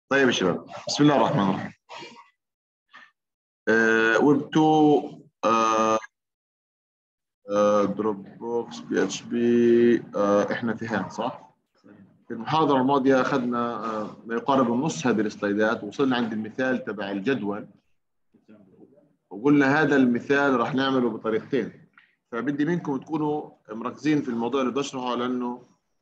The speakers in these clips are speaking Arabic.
طيب يا شباب، بسم الله الرحمن الرحيم. ويب 2 دروب بوكس بي اتش بي. احنا فيها صح؟ في المحاضرة الماضية أخذنا ما يقارب النص هذه السلايدات، وصلنا عند المثال تبع الجدول، وقلنا هذا المثال راح نعمله بطريقتين. فبدي منكم تكونوا مركزين في الموضوع اللي بدي اشرحه، لأنه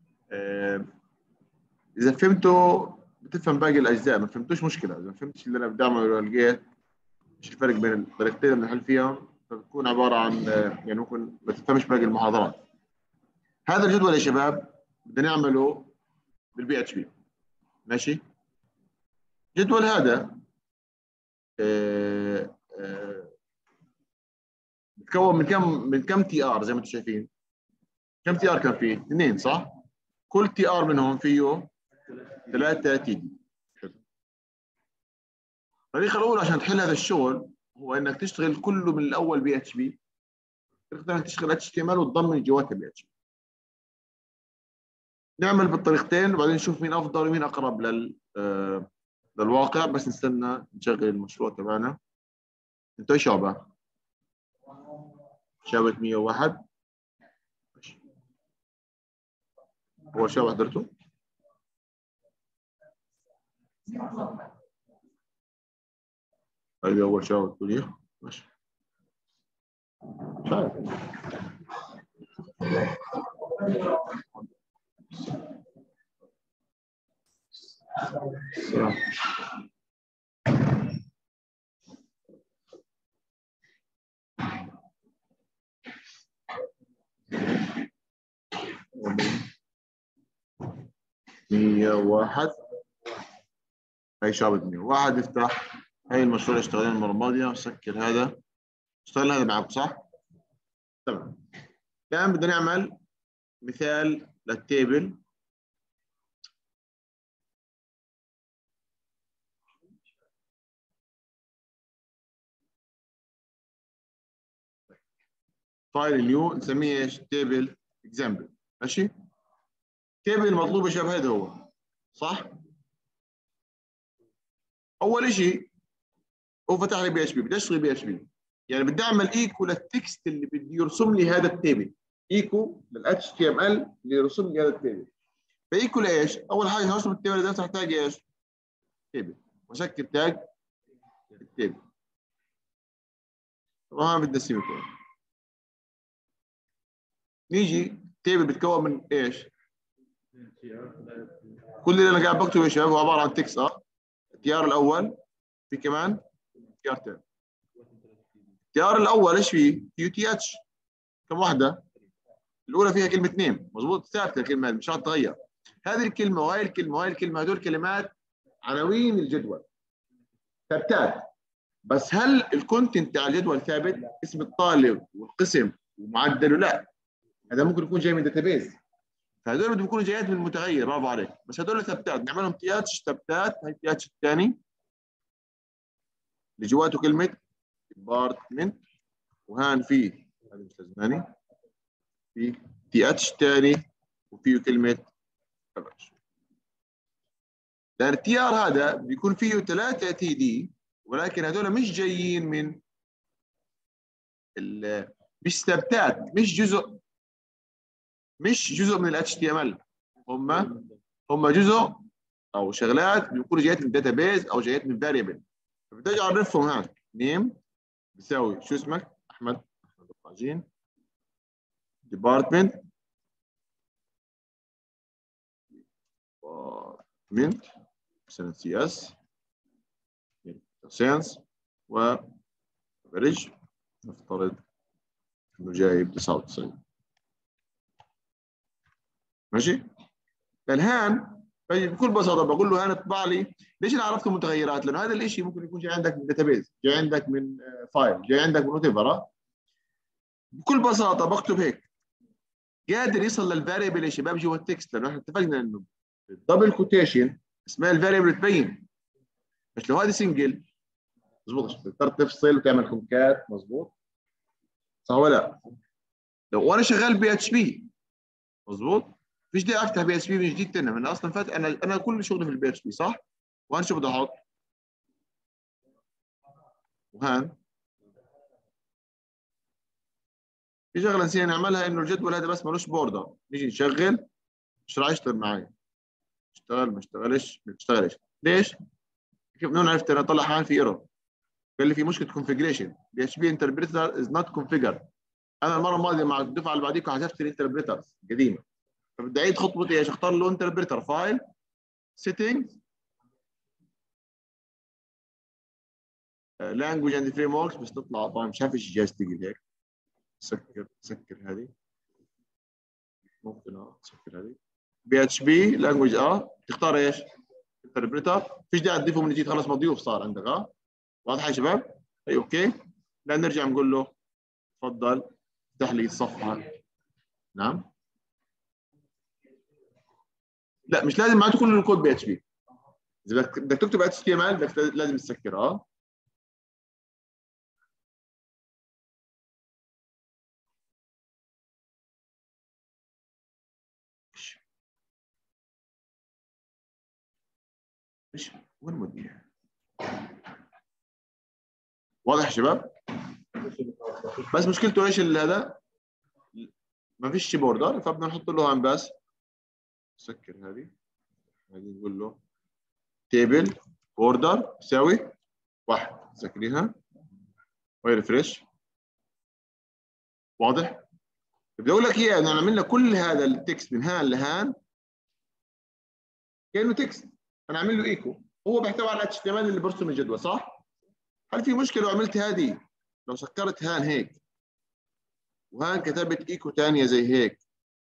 إذا فهمتوا بتفهم باقي الأجزاء، ما فهمتوش مشكلة. إذا ما فهمتش اللي أنا بدي أعمله لقيت ايش الفرق بين الطريقتين اللي بنحل فيهم، فبتكون عباره عن يعني ممكن ما تفهمش باقي المحاضرات. هذا الجدول يا شباب بدنا نعمله بالبي اتش بي. ماشي. الجدول هذا بتكون من كم تي ار زي ما انتم شايفين. كم تي ار كان فيه؟ اثنين صح؟ كل تي ار منهم فيه 3 تي دي. الطريقه الاولى عشان تحل هذا الشغل هو انك تشتغل كله من الاول بي اتش بي. تقدر انك تشتغل اتش تي ام ال وتضمن جواتها بي اتش بي. نعمل بالطريقتين وبعدين نشوف مين افضل ومين اقرب للواقع. بس نستنى نشغل المشروع تبعنا. انتوا ايش شعبة؟ شعبة 101. هو شعبة حضرته؟ هذه اول شعبة تقوليه. ماشي. مش عارف. السلام. مية واحد. هاي شعبة 101. افتح هاي المشروع اللي اشتغلنا المرة الماضية. سكر هذا. اشتغلنا هذا معكم صح؟ تمام. الآن بدنا نعمل مثال للتيبل. فايل نيو نسميه ايش؟ تيبل اكزامبل. ماشي؟ تيبل المطلوب يا شباب هذا هو صح؟ اول شيء هو فتح لي بي اتش بي. بدي اشتغل بي اتش بي، يعني بدي اعمل ايكو للتكست اللي بده يرسم لي هذا التيبل. ايكو للاتش تي ام ال اللي يرسم لي هذا التيبل. فايكو لايش؟ اول حاجه هرسم التيبل ده افتح تاج ايش؟ تيبل، واسكر تاج التيبل. طبعا بدي اسيبه كده. نيجي تيبل بتكون من ايش؟ كل اللي انا قاعد بكتبه يا شباب هو عباره عن تكست. التيار الاول، في كمان تيار ثاني. التيار الاول ايش فيه؟ يو تي اتش. كم واحده؟ الاولى فيها كلمه نيم، مظبوط، ثابته الكلمه مش هتتغير. هذه الكلمه وهي الكلمه وهي الكلمه هذول كلمات عناوين الجدول ثابتات. بس هل الكونتنت بتاع الجدول ثابت؟ اسم الطالب والقسم ومعدله؟ لا، هذا ممكن يكون جاي من داتابيز. فهذول بدهم يكونوا جايات من المتغير. برافو عليك. بس هذول ثابتات نعملهم تي اتش ثابتات. هي تي اتش الثاني اللي جواته كلمه ديبارتمنت، وهان فيه هذا مش لازماني، في تي اتش ثاني وفيه كلمه كفرج. لان التي ار هذا بيكون فيه 3 تي دي، ولكن هذول مش جايين من مش ثابتات، مش جزء من الاتش تي ام ال. هم جزء او شغلات بيكونوا جايات من داتا بيز او جايات من فاريبل. فبدي اعرفهم. هان نيم بيساوي شو اسمك؟ احمد الطاجين. ديبارتمنت ديبارتمنت مثلا سي اس ساينس وافريج. نفترض انه جايب 99. ماشي؟ الهان بكل بساطه بقول له هان اطبع لي. ليش انا عرفت المتغيرات؟ لانه هذا الشيء ممكن يكون جاي عندك من داتابيز، جاي عندك من فايل، جاي عندك من وات ايفر. بكل بساطه بكتب هيك. قادر يصل للفاريبل يا شباب جوا التكست، لانه احنا اتفقنا انه الدبل كوتيشن اسمها الفاريبل تبين. بس لو هذه سنجل مضبوط، تقدر تفصل وتعمل كونكات. مضبوط صح ولا لا؟ لو انا شغال بي اتش بي مضبوط، فيش داعي افتح بي اتش بي من جديد تاني. انا اصلا فات انا كل شغلي في البي اتش بي صح؟ وهان شو بدي احط؟ وهان في شغله نسينا نعملها، انه الجدول هذا بس ملوش بوردر، نيجي نشغل مش راح يشتغل معي، اشتغل ما اشتغلش ما اشتغلش. ليش؟ كيف بدنا عرفت انا طلع حال في ايرور؟ قال لي في مشكله كونفجريشن، بي اتش بي انتربريتر از نوت كونفيجر. انا المره الماضيه مع الدفعه اللي بعديكم حذفت الانتربريترز القديمه، فبدي اعيد خطوتي ايش؟ اختار له انتربريتر، فايل، سيتنجز، لانجوج اند فريم وركس، بس تطلع طبعا مش عارف ايش جاي اشتغل هيك. سكر هذه، ممكن سكر هذه. بي اتش بي لانجوج تختار ايش؟ انتربريتر، فيش داعي تضيفه من جديد، خلص مضيوف صار عندك. واضح يا شباب؟ اي اوكي. لا نرجع نقول له تفضل افتح لي الصفحه. نعم. لا مش لازم معناته كل الكود بي اتش بي. اذا بدك تكتب اتش تي ام ال لازم تسكر. ايش وين ودي؟ واضح يا شباب؟ بس مشكلته ايش هذا؟ ما فيش بوردر، فبدنا نحط له هان بس. سكر هذه نقول له تيبل بوردر يساوي 1، سكريها ويرفرش. واضح؟ بدي اقول لك اياه انه عملنا كل هذا التكست من هان لهان كانه تكست، انا عامل له ايكو، هو بيحتوي على اتش تي ام ال اللي برسم الجدول، صح؟ هل في مشكله لو عملت هذه؟ لو سكرت هان هيك وهان كتبت ايكو ثانيه زي هيك،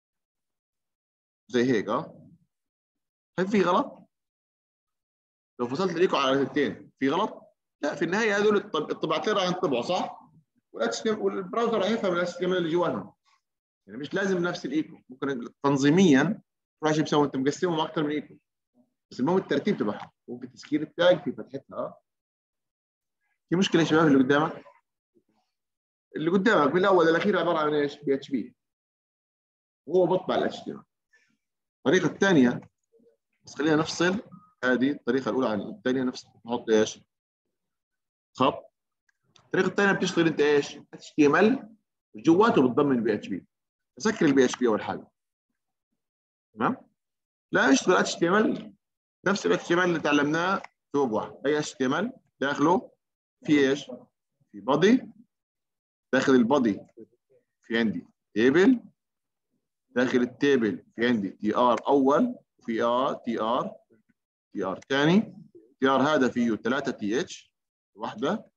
زي هيك هل في غلط؟ لو فصلت الايكو على الاثنين في غلط؟ لا، في النهايه هذول الطبعتين راح ينطبعوا صح؟ والبراوزر راح يفهم الاتش تي ام ال اللي جواهم. يعني مش لازم نفس الايكو، ممكن تنظيميا راح بيسوي انت مقسمهم اكثر من ايكو، بس المهم الترتيب تبعهم، ممكن تسكير التاج في فتحتها. في مشكله يا شباب اللي قدامك؟ اللي قدامك من الاول للاخير عباره عن ايش؟ بي اتش بي، وهو بطبع الاتش تي ام ال. الطريقه الثانيه، بس خلينا نفصل هذه الطريقه الاولى عن الثانيه، نفس نحط ايش؟ خط. الطريقه الثانيه بتشتغل انت ايش؟ اتش تي ام ال جواته بتضمن بي اتش بي. سكر البي اتش بي اول حاجه. تمام؟ لا اشتغل اتش تي ام ال نفس ال HTML اللي تعلمناه في ويب واحد. اي HTML داخله في ايش؟ في بادي، داخل البادي في عندي تيبل، داخل التيبل في عندي تي ار اول، وفي تي ار ثاني. تي ار هذا فيه 3 تي اتش، واحده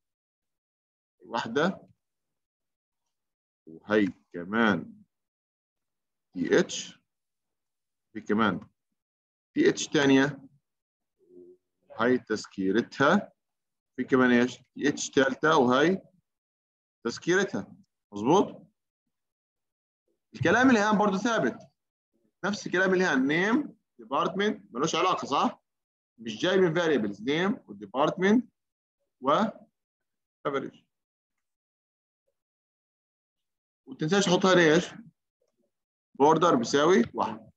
وهي كمان تي اتش، في كمان تي اتش ثانيه هاي تسكيرتها، في كمان ايش؟ تي اتش ثالثه وهي تسكيرتها. مظبوط؟ الكلام اللي هان برضه ثابت، نفس الكلام اللي هان نيم ديبارتمنت ملوش علاقه صح؟ مش جاي من فاريبلز نيم وديبارتمنت وافريج. وما تنساش تحطها ليش؟ بوردر بيساوي 1.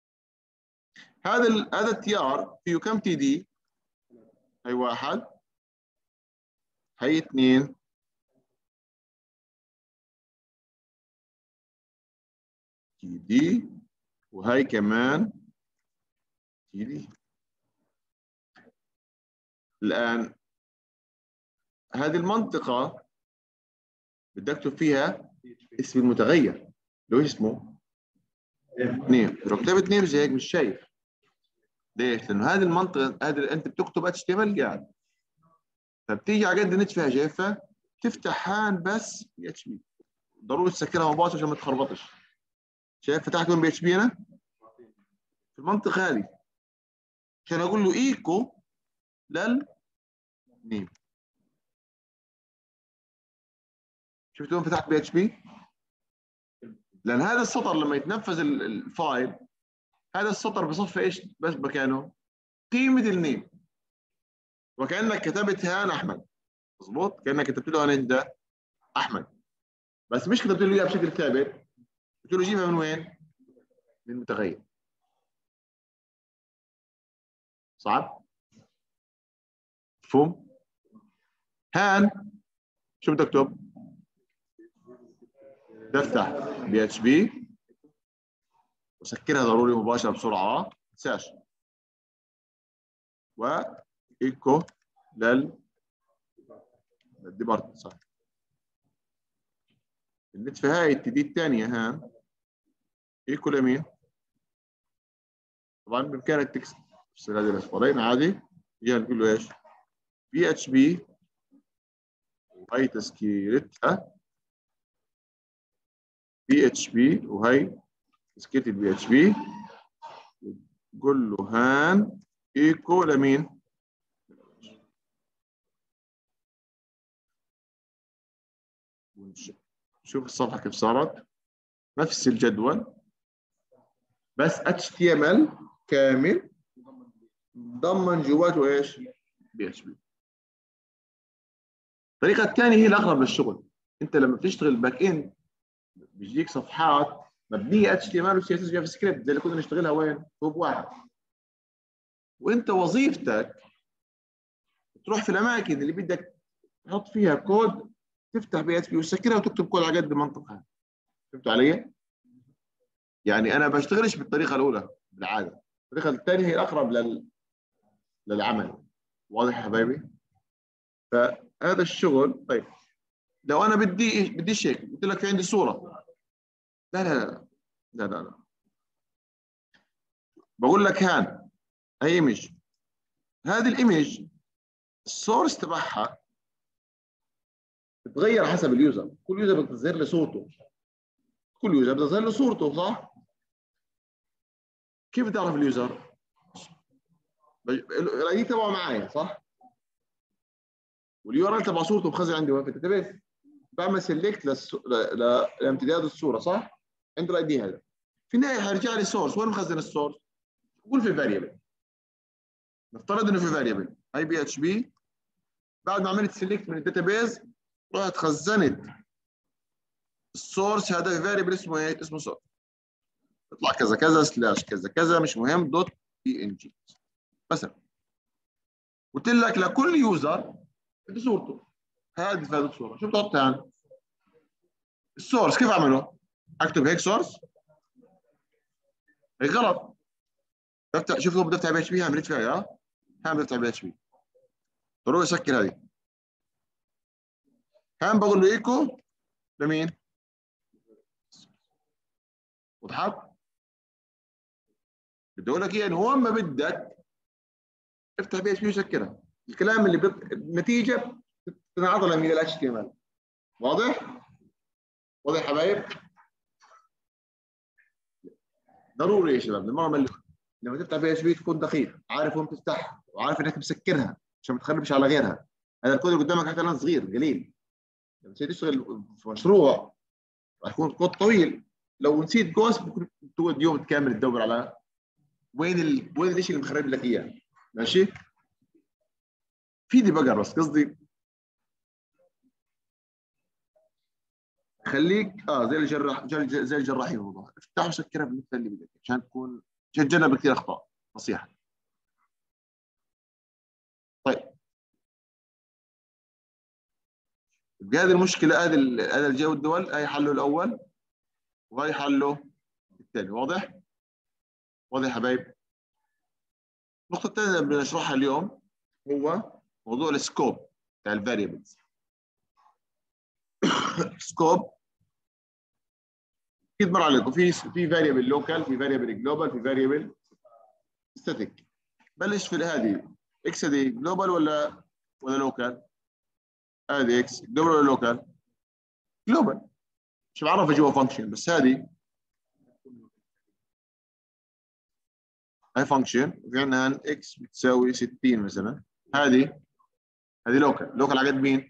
هذا التي ار فيه كم تي دي؟ هي 1، هي 2، تي دي، وهي كمان تي دي. الان هذه المنطقه بدك تكتب فيها اسم المتغير لو اسمه نيم. لو كتبت نيم زي هيك مش شايف. ليش؟ لانه هذه المنطقه، هذه انت بتكتب اتش تي ام ال قاعد، فبتيجي على قد النت فيها شايفها، تفتح هان بس بي اتش بي، ضروري تسكرها مباشره عشان ما تخربطش. شايف فتحت وين بي اتش بي انا؟ في المنطقه هذه، عشان اقول له ايكو للنيم. شفت وين فتحت بي اتش بي؟ لان هذا السطر لما يتنفذ الفايل، هذا السطر بصفي ايش بس مكانه؟ قيمه النيم، وكانك كتبت هان احمد. مظبوط؟ كانك كتبت له هان ده احمد، بس مش كتبت له اياها بشكل ثابت، قلت له جيبها من وين؟ من المتغير. صعب؟ مفهوم؟ هان شو بدك تكتب؟ تفتح بي اتش بي وسكرها ضروري مباشره بسرعه ما تنساش، وايكو للديبارتمنت صح. النتفه هاي التي دي الثانيه هان ايكو لمين؟ طبعا بامكانك تكتب هذه الاصفارين عادي، جينا نقول له ايش؟ بي اتش بي وهي تسكيرتها بي اتش بي وهي تسكيرة البي اتش بي، قول له هان ايكو لمين؟ شوف الصفحة كيف صارت نفس الجدول بس HTML كامل ضمن جواته ايش؟ بي اتش بي. الطريقة الثانية هي الأقرب للشغل. أنت لما بتشتغل باك إند بيجيك صفحات مبنية HTML و CSS جافا سكريبت زي اللي كنا نشتغلها وين؟ توب واحد. وأنت وظيفتك تروح في الأماكن اللي بدك تحط فيها كود، تفتح بي اتش بي وتسكرها وتكتب كود على قد منطقها. فهمتوا علي؟ يعني أنا بشتغلش بالطريقة الأولى بالعادة، الطريقة الثانية هي الأقرب للعمل. واضح يا حبايبي؟ فهذا الشغل. طيب لو انا بديش هيك قلت لك في عندي صوره، لا لا لا لا لا لا، بقول لك هان هي ايمج، هذه الايمج السورس تبعها بتتغير حسب اليوزر، كل يوزر بتظهر له صورته، كل يوزر بتظهر له صورته صح؟ كيف تعرف اليوزر؟ الاي دي تبعه معايا صح؟ واليو ار ال تبع صورته مخزن عندي وين في الداتابيس، بعمل سيلكت لامتداد الصوره صح؟ عنده الاي دي هذا، في النهايه حيرجع لي سورس، وين مخزن السورس؟ قول في فاريبل، نفترض انه في فاريبل اي بي اتش بي، بعد ما عملت سيلكت من الداتابيز رحت خزنت السورس هذا في فاريبل اسمه ايه؟ اسمه سورس، يطلع كذا كذا سلاش كذا كذا مش مهم دوت بي ان جي مثلا. قلت لك لكل يوزر بدي صورته، هذه فائده الصوره، شو بتحط يعني؟ السورس كيف اعمله؟ اكتب هيك سورس؟ هيك غلط. بفتح، شوف بدي افتح بي اتش بي، عملت فيها ها؟ هام بفتح بي اتش بي، ضروري اسكر هذه. هام بقول له ايكو لمين؟ وضحت؟ بدي اقول لك ايه، وين ما بدك افتح بي اتش بي وسكرها، الكلام اللي النتيجه بتنعرض لمين؟ الاتش تي ام ال. واضح؟ واضح يا حبايب؟ ضروري يا شباب المره لما تفتح بي اتش بي تكون دقيق، عارف وين تفتحها وعارف انك مسكرها عشان ما تخربش على غيرها. هذا الكود اللي قدامك حتى الان صغير قليل، لما تشتغل في مشروع راح يكون كود طويل، لو نسيت جوز ممكن تقعد يوم كامل تدور على وين الشيء اللي مخرب لك اياه. ماشي؟ في ديبجر بس قصدي خليك زي الجراح، زي الجراحين والله، افتح وسكرها بالنسبه اللي بدك عشان تكون تتجنب كثير اخطاء. نصيحه. طيب بهذه المشكله، هذا الجو الدول هي حله الاول وهي حله الثاني. واضح؟ واضح يا حبايب؟ النقطه الثانيه اللي بنشرحها اليوم هو موضوع السكوب بتاع الفاريبلز. سكوب اكيد مر عليكم، في فاريبل لوكال، في فاريبل جلوبال، في فاريبل ستاتيك. بلش في هذه اكس، هذه جلوبال ولا لوكال؟ هذه اكس جلوبال ولا لوكال؟ جلوبال، مش بعرفها جوا فانكشن، بس هذه هاي فانكشن وفي عندنا اكس بتساوي 60 مثلا، هذه لوكال على قد مين؟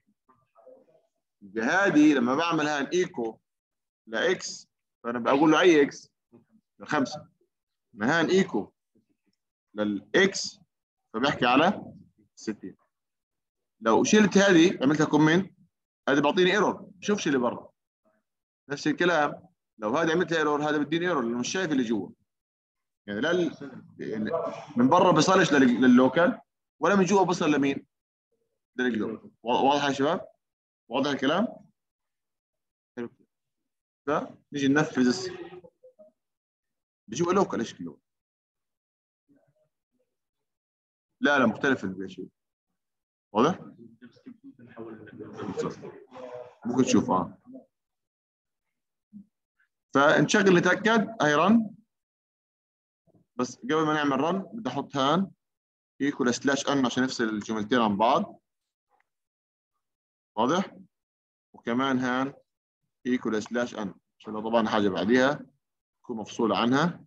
هذه لما بعمل هان ايكو لاكس فانا بقول له اي اكس لخمسه، ما هان ايكو للاكس فبحكي على 60. لو شلت هذه عملتها كومنت هذه بعطيني ايرور، بشوفش اللي برا. نفس الكلام لو هذا عملتها ايرور هذا بديني ايرور لانه مش شايف اللي جوا. يعني لا من برا بيصلش لللوكال ولا من جوا بيصل لمين؟ للجلوبال. واضح يا شباب؟ واضح الكلام؟ حلو. نيجي ننفذ بيجيبوا لوكال ايش كيلو. لا لا مختلف البي. واضح؟ ممكن تشوف فنشغل نتاكد هاي رن. بس قبل ما نعمل رن بدي احط هان ايكوال سلاش ان عشان نفصل الجملتين عن بعض. واضح؟ وكمان هان ايكوال سلاش ان عشان لو طبعا حاجه بعديها تكون مفصوله عنها.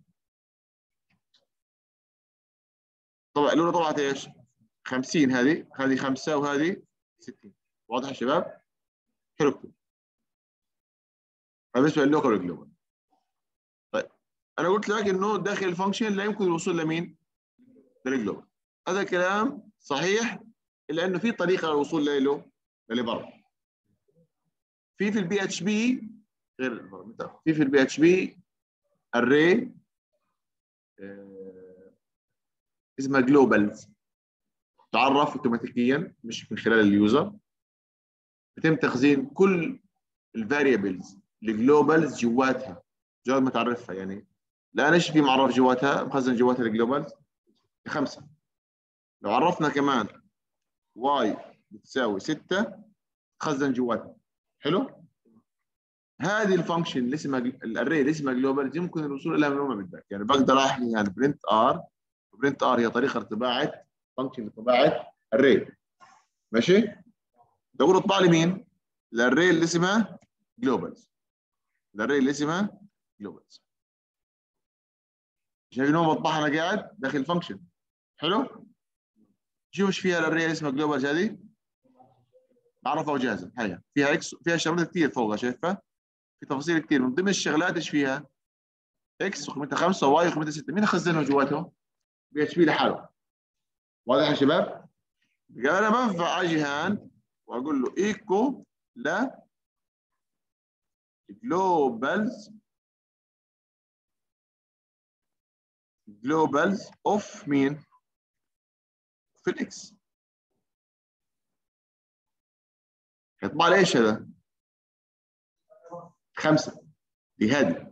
طبعا الاولى طبعت ايش؟ 50. هذه 5 وهذه 60. واضح يا شباب؟ حلو كتير. بالنسبه لللوكال والجلوبال. طيب انا قلت لك انه داخل الفانكشن لا يمكن الوصول لمين؟ للجلوبال. هذا الكلام صحيح الا انه في طريقه للوصول له اللي برا. في البي اتش بي غير في البي اتش بي اري اسمها جلوبالز تعرف اوتوماتيكيا مش من خلال اليوزر. بيتم تخزين كل الفاريبلز الجلوبالز جواتها جوات ما تعرفها. يعني لا ايش في معرف جواتها مخزن جواتها الجلوبالز 5. لو عرفنا كمان واي بتساوي 6 خزن جواتها. حلو. هذه الفانكشن اللي اسمها الاري اللي اسمها جلوبال دي ممكن الوصول لها من وين ما بدك. يعني بقدر احكي يعني برنت ار. برنت ار هي طريقه لطباعه فانكشن لطباعه اري. ماشي. تقول اطبع لي مين؟ الاري اللي اسمها جلوبالز. الاري اللي اسمها جلوبالز. شايفين هو بطبعها انا قاعد داخل الفانكشن. حلو. شوف ايش فيها الاري اللي اسمها جلوبالز هذه. بعرفها وجاهزه. هي فيها اكس فيها شغلات كثير فوقها شايفها. في تفاصيل كثير من ضمن الشغلات ايش فيها؟ اكس وقيمتها 5 وواي وقيمتها 6. مين خزنهم جواتهم؟ بي اتش بي لحاله. واضح يا شباب؟ قال انا بنفع اجي هان واقول له ايكو ل جلوبالز اوف مين؟ في الاكس. يطبع لي ايش هذا؟ 5. دي هذه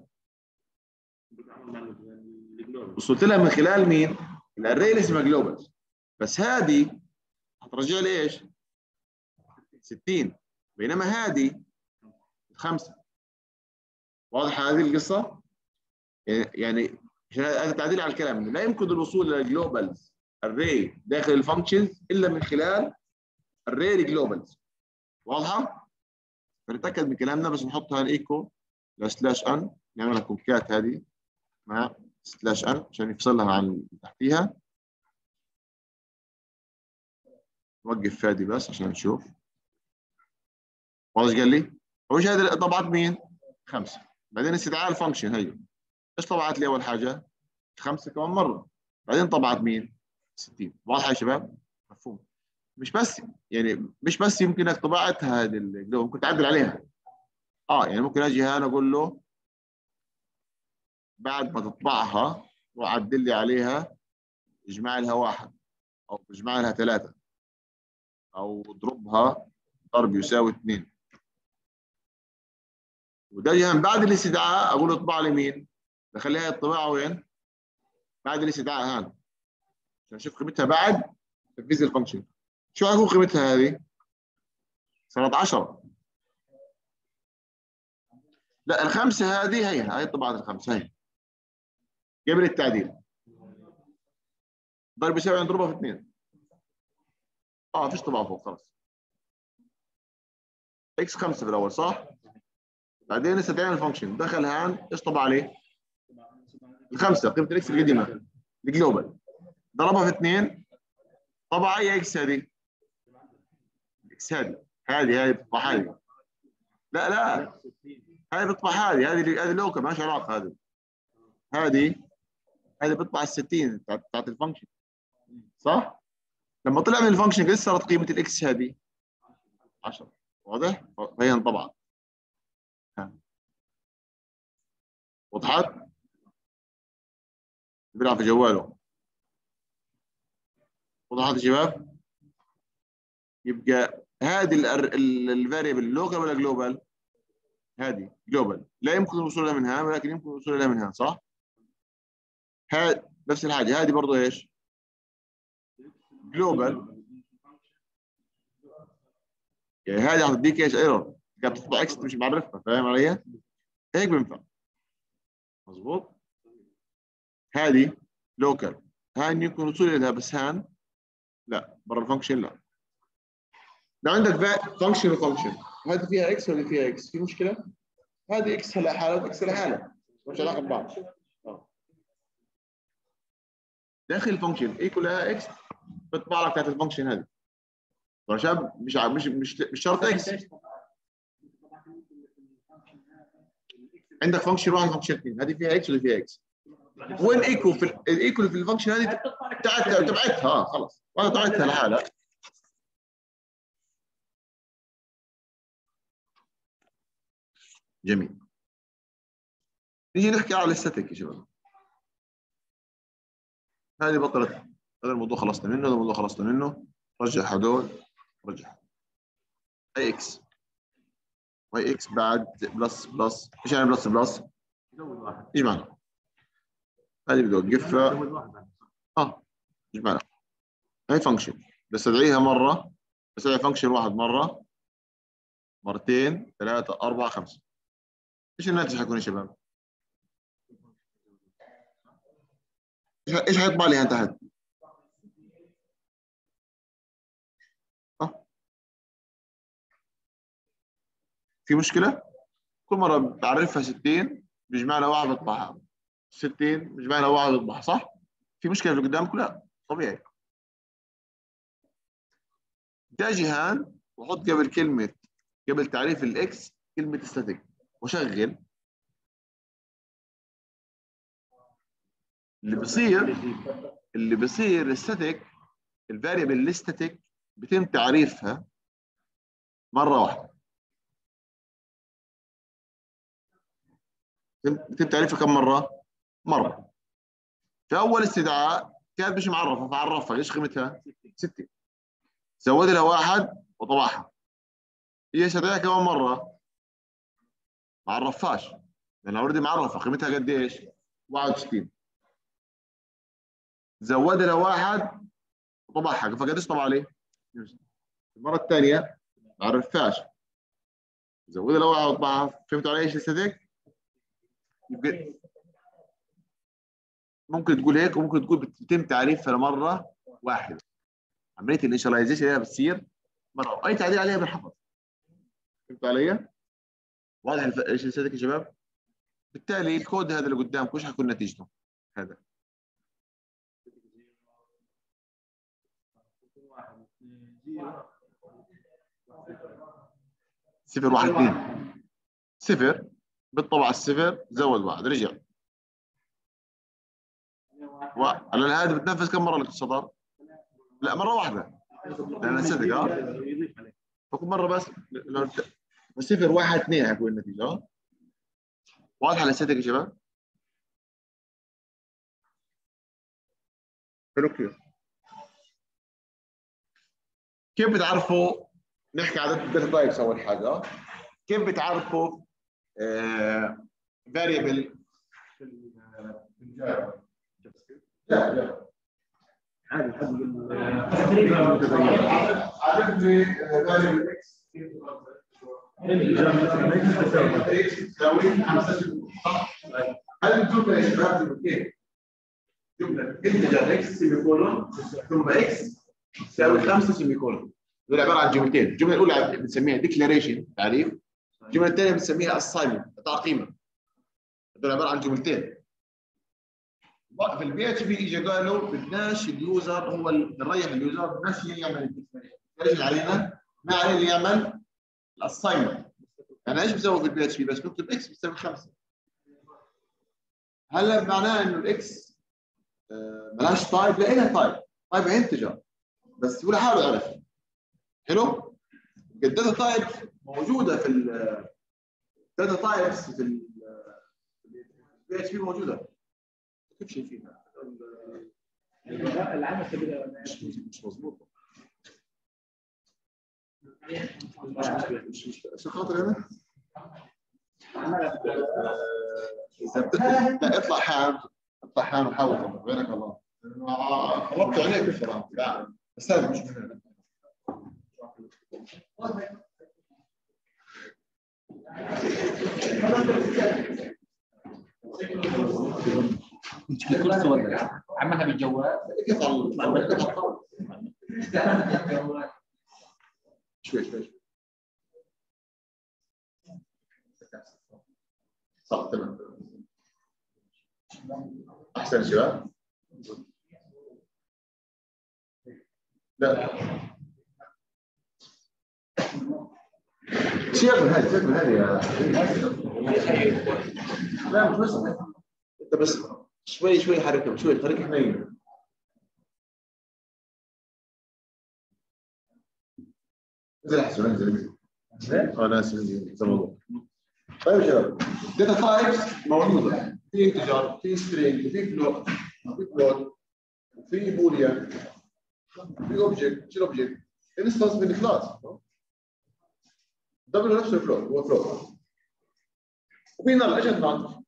وصلت لها من خلال مين؟ الاري اللي اسمها جلوبالز. بس هذه هترجع لي ايش؟ 60. بينما هذه 5. واضح هذه القصه؟ يعني هذا تعديل على الكلام. لا يمكن الوصول للجلوبالز اري داخل الفانكشنز الا من خلال اري جلوبالز. واضحه؟ فنتاكد من كلامنا. بس نحطها الايكو سلاش ان نعملها كونكات هذه مع سلاش ان عشان يفصلها عن اللي تحتيها. نوقف فادي بس عشان نشوف. واضح قال لي؟ اول شيء هذه طبعت مين؟ 5. بعدين استدعاء الفانكشن هي ايش طبعت لي اول حاجه؟ 5 كمان مره. بعدين طبعت مين؟ 60. واضحه يا شباب؟ مفهوم. مش بس يمكنك طباعتها هذه ممكن تعدل عليها. يعني ممكن اجي هنا اقول له بعد ما تطبعها واعدل لي عليها اجمع لها 1 او اجمع لها 3 او اضربها ضرب يساوي 2. وده جهه بعد الاستدعاء اقول له اطبع لي مين؟ بخليها الطباعه وين؟ بعد الاستدعاء هنا عشان اشوف قيمتها بعد تنفيذ الفانكشن. شو هتكون قيمتها هذه؟ صارت 10. لا الخمسه هذه هي طبعا الخمسه هي قبل التعديل. ضرب يساوي نضربها في 2. فيش طبعا فوق خلاص. اكس 5 في الاول صح؟ بعدين استدعينا الفانكشن دخل هان ايش طبع عليه؟ الخمسه قيمه الاكس القديمه الجلوبال ضربها في 2 طبع اي اكس هذه؟ اكس هذه بتطبع هذه. لا هذه بتطبع هذه لوكال ما لهاش علاقه. هذه بتطبع ال 60 بتاعت الفانكشن صح؟ لما طلع من الفانكشن قد صارت قيمه الاكس هذه 10. واضح؟ فهي انطبعت. وضحت؟ بيلعب في جواله. وضحت يا شباب؟ يبقى هذه الفاريبل لوكال ولا جلوبال؟ هذه جلوبال، لا يمكن الوصول الى منها ولكن يمكن الوصول الى منها، صح؟ نفس الحاجه، هذه برضه ايش؟ جلوبال، يعني هذه هتديك ايش؟ ايرور، كانت بتطبع اكس مش بعرفها، فاهم علي؟ هيك بينفع، مظبوط؟ هذه لوكال، هاي يمكن الوصول اليها بس هان لا، برا الفانكشن لا. لو عندك فانكشن وفانكشن، هذه فيها اكس ولا فيها اكس؟ في مشكله؟ هذه اكس لحالها واكس لحالها، مش علاقه ببعض. داخل الفانكشن اي كلها اكس، بتطبع لك بتاعت الفانكشن هذه. يا شباب مش شرط اكس. عندك فانكشن واحد فانكشن اثنين، هذه فيها اكس ولا فيها اكس؟ وين ايكو في الايكو في الفانكشن هذه تبعتها خلاص، وانا تبعتها لحالها. جميل. نيجي نحكي على الستاتيك يا شباب. هذه بطلت، هذا الموضوع خلصنا منه، هذا الموضوع خلصنا منه. رجع هدول، رجع اي اكس واي اكس بعد بلس بلس، ايش يعني بلس بلس؟ ايش معنى؟ هذه بدي اوقفها ايش معنى؟ هي فانكشن بستدعيها مره، بستدعي فانكشن واحد مره، مرتين، ثلاثه، اربعه، خمسه. ايش الناتج حيكون يا شباب؟ ايش حيطبع لي هنا تحت؟ في مشكله؟ كل مره بعرفها 60 بيجمع لها واحد بطبعها، 60 بيجمع لها واحد بطبعها، صح؟ في مشكله اللي قدامكم؟ لا، طبيعي. بدي اجي هان واحط قبل كلمه، قبل تعريف الاكس كلمه ستاتيك واشغل. اللي بيصير الستاتيك، الفاريبل الستاتيك بيتم تعريفها مره واحده. بيتم تعريفها كم مره؟ مره. في اول استدعاء كانت مش معرفه، فعرفها، ايش قيمتها؟ 60. زود لها واحد وطبعها. هي استدعاها كمان مره، ما عرفهاش لان اوريدي معرفه، قيمتها قد ايش؟ 61. زود لها واحد وطبعها، فقديش طبع عليه؟ المره الثانيه ما عرفهاش، زود لها واحد وطبعها. فهمتوا علي ايش الاستاتيك؟ يبقى ممكن تقول هيك وممكن تقول بتتم تعريفها لمره واحده. عمليه الانشاليزيشن هي بتصير مره، اي تعديل عليها بنحفظ. فهمتوا علي؟ واضح ايش الاستاتيك يا شباب؟ بالتالي الكود هذا اللي قدامكم ايش حيكون نتيجته؟ هذا 0 1 2 0 بالطبع، الصفر زود واحد رجع. على الهادي بتنفذ كم مره الاختصار؟ لا، مره واحده لان صدق فكل مره بس. لو 0 1 2 حيكون النتيجه. واضحه للصدق يا شباب؟ حلو كثير. كيف بتعرفوا؟ نحكي على الداتا تايبس اول حاجه. كيف بتعرفوا فاريبل في الجافا؟ عادي عرفني فاريبل اكس هل الجمله يا شباب كيف؟ جمله انتجر اكس سيمي كولون ثم اكس تساوي 5 سيمي كولون. دول عباره عن جملتين، الجمله الاولى بنسميها ديكلاريشن تعريف، الجمله الثانيه بنسميها اساينمنت تعقيمه. دول عباره عن جملتين. في البي اتش بي اجى قالوا بدناش اليوزر هو بنريح اليوزر، بدناش يعمل الديكلاريشن علينا، ما عليه يعمل الاساينمنت. انا ايش بسوي في البي اتش بي؟ بس بكتب اكس بتساوي 5. هلا معناه انه الاكس ملهاش تايب؟ لا، لها تايب، تايب انتجر بس هو لحاله عرف. حلو؟ الداتا تايب موجوده في الداتا تايبس في البي اتش بي موجوده. كيف شايفينها؟ العمل مش مظبوط. مش شو خاطر هنا؟ لا اطلع حام، اطلع حام وحاول بينك الله. خبطت عليك بالفرام. لا بس هذا مش من هنا. الكرسي ولا عملها بالجوال؟ شوي صح تمام. احسن شباب. لا شيخ من هذه يا لا مش بس انت بس شوي حركه شوي خليك حنين. انزل احسن انزل ناس انزل الموضوع. طيب يا شباب داتا تايبس موجوده في انتجر في سترينج وفي فلوت وفي بوليان في اوبجكت. شو الاوبجكت؟ انستنس من الكلاس دبل نفسه الفلوت هو فلوت. وفي نال ايش النال؟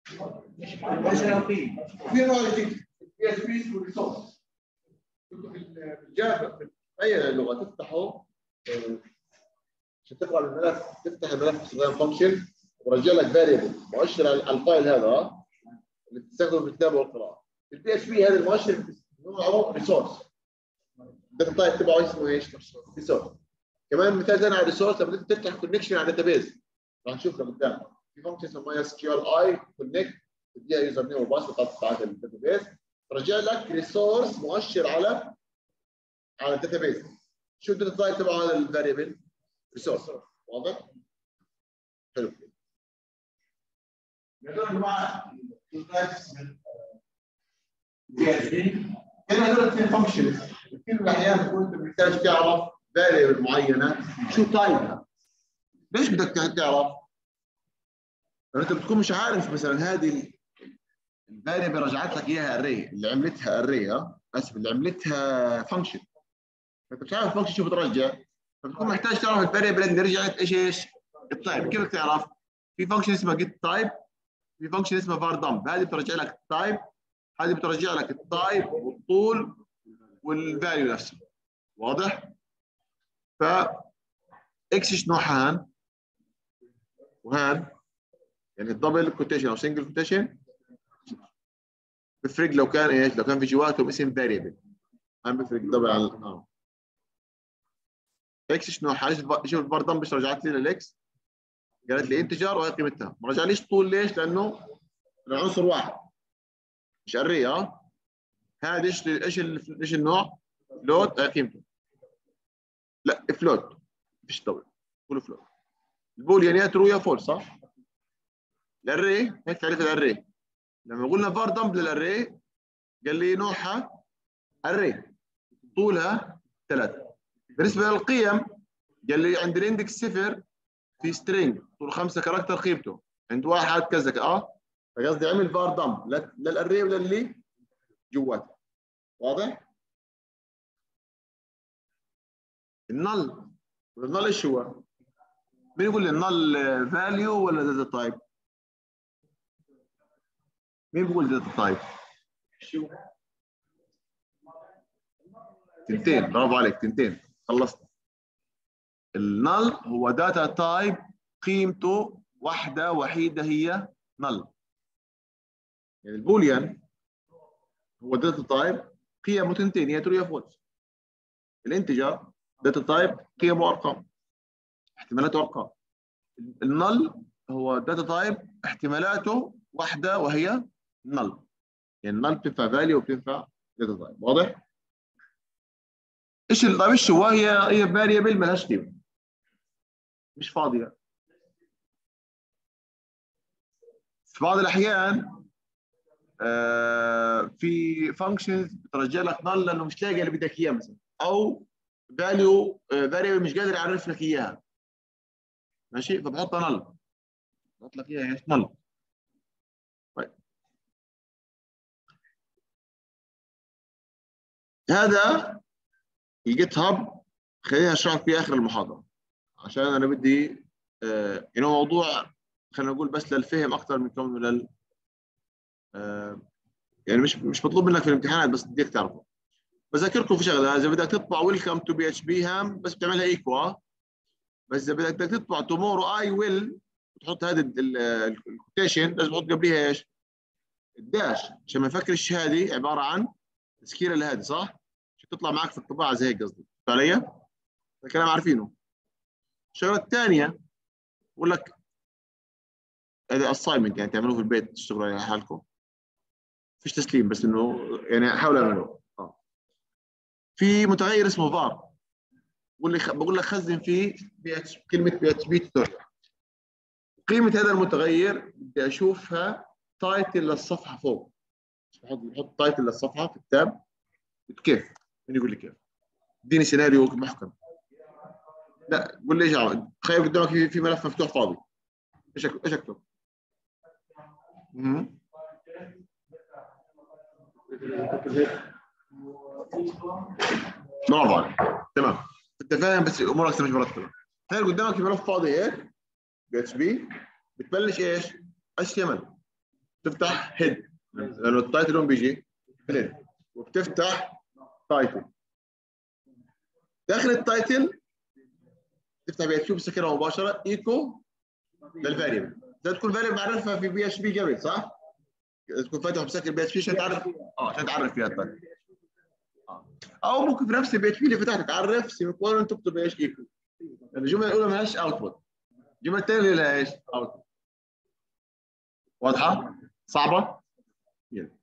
في نوع جديد بي اس بي والريسورس. بالجافا في اي لغه تفتحه عشان تقرا الملف تفتح الملف باستخدام فانكشن ورجع لك فاريبل مؤشر على الفايل هذا اللي بتستخدمه في الكتابه والقراءه. البي اس بي هذا المؤشر نوعه ريسورس. الداتا تايب تبعه اسمه ايش؟ ريسورس. كمان مثال ثاني على الريسورس لما انت تفتح كونكشن على داتابيز راح نشوف قدام في فانكشن اسمها ماي اس كيو ال اي كونكت تديها يوزر نيم وباسورد بتاعت الداتابيز ترجع لك ريسورس مؤشر على الداتابيز. شو الداتا تايب تبع هذا الفاريبل؟ ريسورس. واضح؟ حلو. هذول يا جماعه التايبس من هنا هذول اثنين فانكشنز في كل الاحيان تكون انت محتاج تعرف فاريبل معينه شو تايبها. ليش بدك تعرف؟ لأن انت بتكون مش عارف مثلا هذه الفاريبل رجعت لك اياها اري اللي عملتها اري اسف اللي عملتها فانكشن. فانت مش عارف فانكشن شو بترجع فبتكون محتاج تعرف الفاريبل اللي رجعت ايش التايب. كيف بدك تعرف؟ في فانكشن اسمها جيت تايب في فانكشن اسمها var dump. هذه بترجع لك التايب هذه بترجع لك التايب والطول والفاليو نفسه. واضح؟ ف اكس ايش نوعها هان وهان يعني الدبل كوتيشن او سنجل كوتيشن بفرق لو كان ايش؟ لو كان في جواتهم اسم فاريبل هان بفرق دبل على اكس ايش نوعها؟ شوف الفار دمب ايش رجعت لي للاكس قالت لي انتجر وهي قيمتها ما رجعليش طول. ليش؟ لانه العنصر واحد مش اري. هذا ايش النوع؟ فلوت قيمته لا فلوت مفيش دبل كله فلوت. البوليان يا ترو يا فول صح؟ الاري هيك تعريف الاري. لما قلنا فار دمب للاري قال لي نوعها اري طولها 3. بالنسبه للقيم قال لي عند الاندكس 0 في سترينج طول 5 كاركتر قيمته عند واحد كذا فقصدي عمل فار دمب للاري ولا اللي جواته. واضح؟ النل ايش هو؟ مين يقول لي النل فاليو ولا داتا تايب؟ مين بيقول داتا تايب؟ شو؟ تنتين برافو عليك تنتين خلصنا. النل هو داتا تايب قيمته واحدة وحيدة هي نل. يعني البوليان هو داتا تايب قيمه تنتين هي ترو يا فولس. الانتجر داتا تايب قيمه ارقام احتمالاته ارقام. النل هو داتا تايب احتمالاته واحدة وهي نل. يعني النل بتنفع فاليو وبتنفع داتا تايب. واضح؟ ايش طيب ايش هو؟ هي فاريبل مالهاش قيمه مش فاضيه. في بعض الاحيان في فانكشنز بترجع لك نل لانه مش لاقي اللي بدك اياه مثلا او فاليو فاريبل مش قادر يعرف لك اياها ماشي فبحطها نل بحط لك اياها ايش نل. طيب هذا الجيت هاب خلينا نشرح في اخر المحاضره. عشان انا بدي يعني هو موضوع خلينا نقول بس للفهم اكثر من كونه يعني مش مطلوب منك في الامتحانات، بس بديك تعرفه. بذكركم في شغله، اذا بدك تطبع ويلكم تو بي اتش بي هام بس بتعملها ايكوا، بس اذا بدك تطبع تومورو اي ويل وتحط هذا الكوتيشن لازم تحط قبليها ايش؟ الداش، عشان ما نفكرش هذه عباره عن تسكيره لهذه، صح؟ عشان تطلع معك في الطباعه زي هيك، قصدي علي؟ الكلام عارفينه. الشغله الثانيه بقول لك هذا اساينمنت يعني تعملوه في البيت تشتغلوا على حالكم، فيش تسليم بس انه يعني حاولوا اعملوه. في متغير اسمه فار، بقول لك خزن فيه كلمه بي اتش بي توتوريال. قيمه هذا المتغير بدي اشوفها تايتل للصفحه فوق، بحط تايتل للصفحه في التاب. كيف؟ مين يقول لي كيف؟ اديني سيناريو محكم. لا قول لي ايش عمل. تخيل قدامك في ملف مفتوح فاضي، ايش اكتب؟ برافو عليك، تمام. انت فاهم بس امورك مش مرتبه. تخيل قدامك في ملف فاضي هيك بي اتش بي، بتبلش ايش؟ اتش تي ام ال، تفتح هيد لانه التايتل لون بيجي هيد، وبتفتح تايتل. داخل التايتل تفتح بي اتش بي بتسكرها مباشره ايكو للفاريبل. ده تكون فاريبل معرفها في بي اتش بي قبل، صح؟ تكون فاتح ومسكر بي اتش بي عشان تعرف عشان تعرف فيها التايتل. او ممكن في نفس البي اتش بي اللي فتحت تعرف سيمي كولون تكتب ايش ايكو. الجمله الاولى ما لهاش اوتبوت، الجمله الثانيه لها ايش؟ اوتبوت. واضحه؟ صعبه؟ يلا.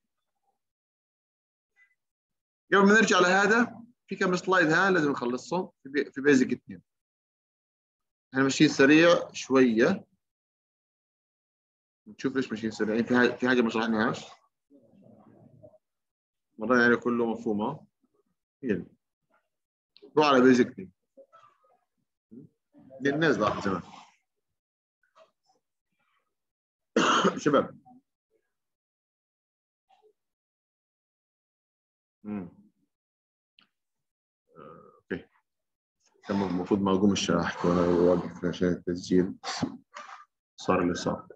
قبل ما نرجع لهذا في كم سلايد ها لازم نخلصهم في بيزك 2. احنا ماشيين سريع شويه، نشوف ليش ماشيين سريعين. في حاجه ما شرحناهاش مرة، يعني كله مفهومه. يلا روح على بيزك 2 دي الناس ضاعت زمان. شباب اوكي، كان المفروض ما اقوم الشرح وانا واقف عشان التسجيل، صار اللي صار.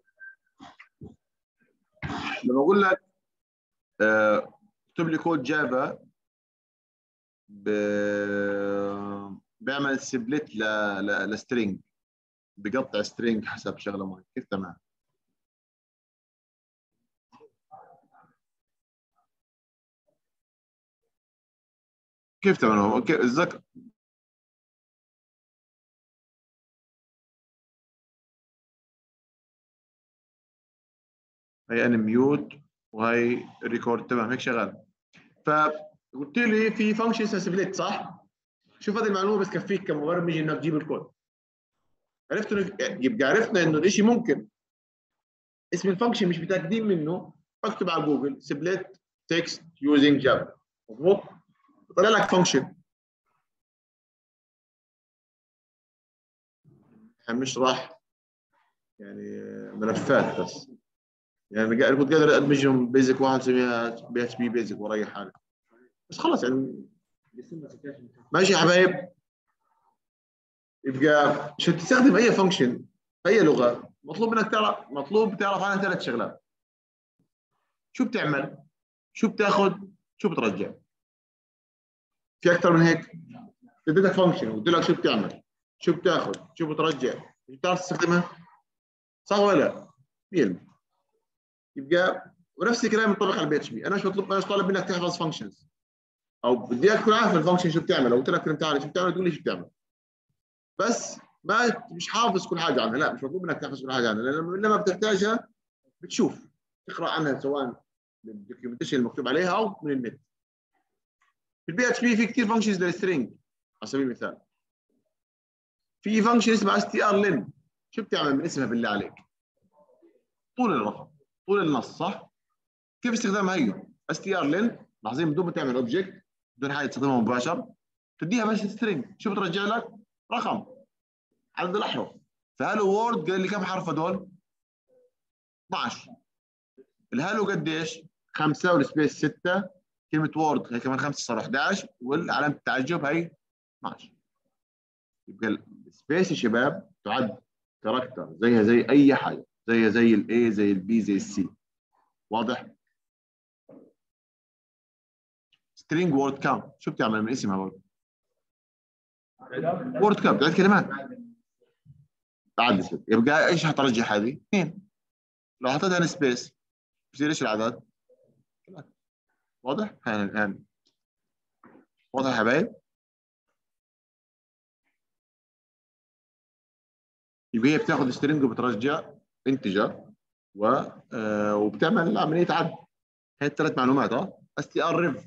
لما اقول لك اكتب لي كود جافا بيعمل سبليت لسترينج، بقطع سترينج حسب شغله معينه، كيف تمام؟ كيف تمام؟ كيف الذكر؟ هي ان ميوت وهي ريكورد، تمام هيك شغال. فقلت لي في فانكشن اسمها سبليت، صح؟ شوف هذه المعلومه بس كفيك كمبرمج انك تجيب الكود. عرفت يبقى عرفنا انه الشيء ممكن اسم الفانكشن مش متاكدين منه، اكتب على جوجل سبليت تكست يوزنج جافا، مضبوط؟ طلع لك فانكشن. احنا بنشرح يعني ملفات بس، يعني كنت قادر ادمجهم بيزك واحد اسميها بي اتش بي بيزك واريح حالي، بس خلص يعني. ماشي يا حبايب. يبقى عشان تستخدم اي فانكشن اي لغه مطلوب تعرف عنها 3 شغلات. شو بتعمل؟ شو بتاخذ؟ شو بترجع؟ في اكثر من هيك؟ اديتك فانكشن وقلت لك شو بتعمل، شو بتاخذ، شو بترجع، بتعرف تستخدمها؟ صح ولا لا؟ يبقى ونفس الكلام ينطبق على البي اتش بي. انا مش طالب منك تحفظ فانكشنز، او بدي اياك تكون عارف الفانكشن شو بتعمل. لو قلت لك انت عارف شو بتعمل تقول لي شو بتعمل، بس ما مش حافظ كل حاجه عنها. لا مش مطلوب منك تحفظ كل حاجه عنها، لان لما بتحتاجها بتشوف تقرا عنها سواء من الدوكيومنتيشن المكتوب عليها او من النت. في البي اتش بي في كثير فانكشنز للسترينج. على سبيل المثال في فانكشن اسمها اس تي ار لين. شو بتعمل من اسمها بالله عليك؟ طول الرقم، طول النص، صح؟ كيف استخدامها هي؟ اس تي ار لين، لاحظين بدون ما تعمل اوبجكت، بدون حاجه تستخدمها مباشر، تديها بس سترينج. شو بترجع لك؟ رقم عدد الاحرف. فهالو وورد قال لي كم حرف هدول؟ 12. الهالو قديش؟ 5 والسبيس 6. كلمه وورد هي كمان 5 صار 11 والعلامه التعجب هي 12. يبقى سبيس يا شباب تعد كاركتر زيها زي اي حاجه، زيها زي الاي زي البي زي السي. واضح؟ سترينج وورد كاونت شو بتعمل من اسمها برضه؟ وورد كاونت عدد كلمات. تعدد يبقى ايش هترجح هذه؟ 2. لو حطيتها سبيس بصير ايش العدد؟ 3. واضح؟ الان واضح يا حبايب؟ يبقى هي بتاخذ سترينج وبترجع انتجر وبتعمل عمليه عد. هي الثلاث معلومات اس تي ار ريف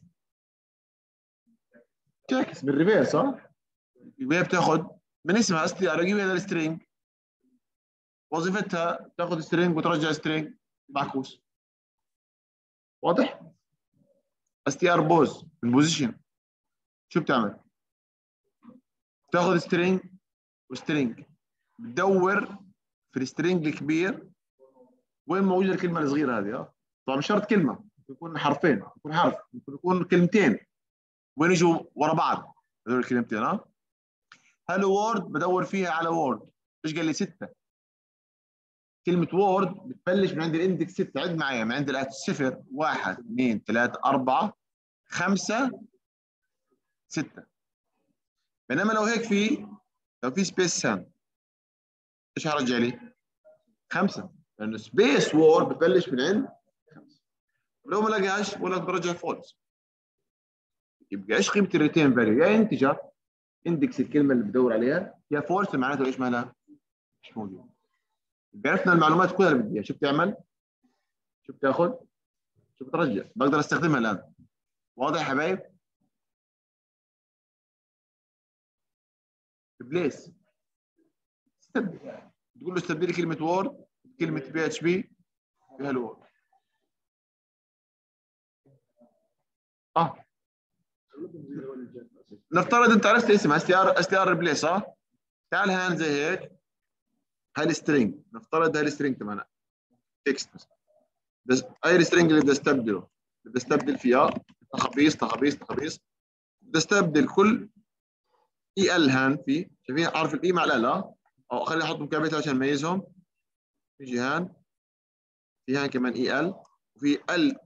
تعكس بالريفيرس يبقى هي بتاخذ من اسمها اس تي ار اجيب هذا السترينج، وظيفتها تاخذ سترينج وترجع سترينج معكوس. واضح؟ اس تي ار بوز البوزيشن شو بتعمل؟ تاخذ سترينج وسترينج بتدور في السترينج الكبير وين موجوده الكلمه الصغيره هذه. طبعا مش شرط كلمه، ممكن يكون حرفين، ممكن يكون حرف، ممكن يكون كلمتين وين يجوا ورا بعض هذول الكلمتين. هالو وورد بدور فيها على وورد. ايش قال لي؟ 6. كلمه وورد بتبلش من عند الاندكس 6. عد معايا من عند 0 1 2 3 4 5 6. بينما لو هيك لو في سبيس سام ايش هرجع لي؟ 5 لانه سبيس وورد ببلش من عند 5. لو ما لقاش بقول لك برجع فولس. يبقى ايش قيمه الريتين فاليو؟ يا انتجر اندكس الكلمه اللي بدور عليها، يا فولس معناته ايش مالها؟ مش موجود. يبقى عرفنا المعلومات كلها اللي بدي اياها. شو بتعمل؟ شو بتاخذ؟ شو بترجع؟ بقدر استخدمها الان. واضح يا حبايب؟ ريبليس استبدل. تقول له استبدل لي كلمه وورد بكلمه بي اتش بي بهالو وورد. نفترض انت عرفت اسمها اس تي ار ريبليس. تعال هان زي هيك هاي السترينج، نفترض هاي السترينج تبعنا تكست مثلا. هاي السترينج اللي بدي استبدله، بدي استبدل فيها تخابيص تخابيص تخابيص. بدي استبدل كل اي ال هان فيه. شايفين حرف الاي مع ال او خليني احط مكابيتها عشان نميزهم. يجي هان في هان كمان اي ال وفي ال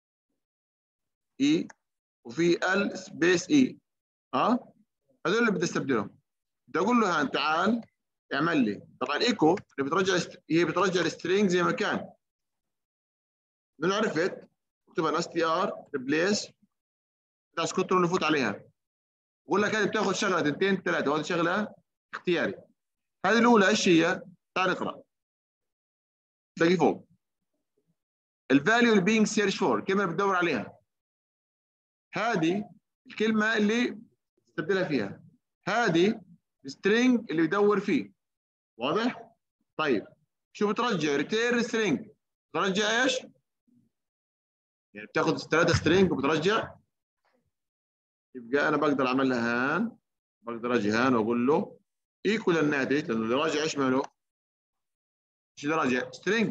اي وفي ال سبيس اي. هذول اللي بدي استبدلهم. بدي اقول له هان تعال اعمل لي. طبعا ايكو اللي هي بترجع السترينج زي ما كان. من عرفت اكتبها اس تي ار ريبليس داش كنترول نفوت عليها. بقول لك هذه بتاخذ شغله 2 3 وهذه شغله اختياري. هذه الاولى ايش هي؟ تعال نقرا. تلاقي فوق الفاليو اللي بينج سيرش فور الكلمه اللي بتدور عليها. هذه الكلمه اللي تستبدلها فيها. هذه السترينج اللي بدور فيه. واضح؟ طيب شو بترجع؟ ريتيرن سترينج. بترجع ايش؟ يعني بتاخذ 3 سترينج وبترجع. يبقى انا بقدر اعمل لها هان، بقدر اجي هان واقول له ايكوال الناتج، لانه اللي راجع ايش ماله؟ ايش اللي راجع؟ سترينج.